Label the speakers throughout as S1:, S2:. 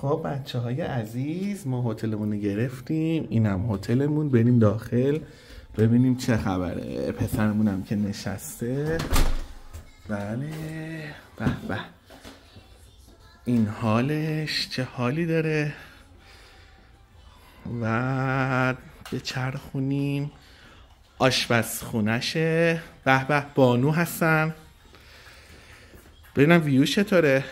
S1: خب بچه های عزیز، ما هتلمون رو گرفتیم. اینم هتلمون. بریم داخل ببینیم چه خبره. پسرمونم که نشسته. بله به به، این حالش چه حالی داره. و بچرخونیم آشپزخونشه. به به، بانو هستن. ببینم ویوش چطوره.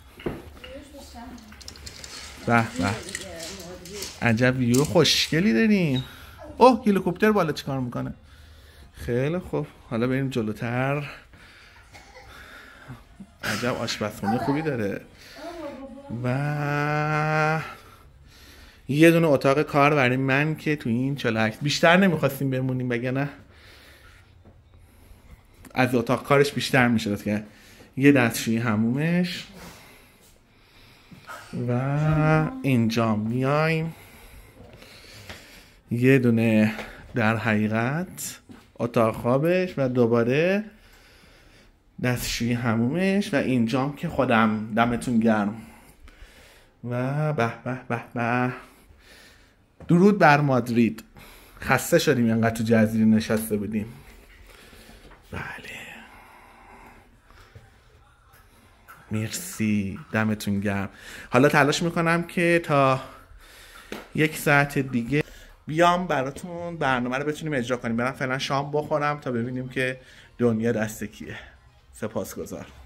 S1: به به، عجب ویو خوشگلی داریم. اوه، هلیکوپتر بالا چیکار میکنه. خیلی خوب، حالا بریم جلوتر. عجب آشپزخونه خوبی داره. و یه دونه اتاق کار برای من که تو این 48 بیشتر نمیخواستیم بمونیم، بگه از اتاق کارش بیشتر میشه که یه دستشویی حمومش. و اینجا میایم یه دونه در حقیقت اتاق خوابش و دوباره دستشویی حمومش و اینجام که خودم. دمتون گرم. و به به به به، درود بر مادرید. خسته شدیم اینقدر تو جزیره نشسته بودیم. بله مرسی، دمتون گرم. حالا تلاش میکنم که تا 1 ساعت دیگه بیام براتون برنامه رو بتونیم اجرا کنیم. برم فعلا شام بخورم تا ببینیم که دنیا دست کیه. سپاسگزار.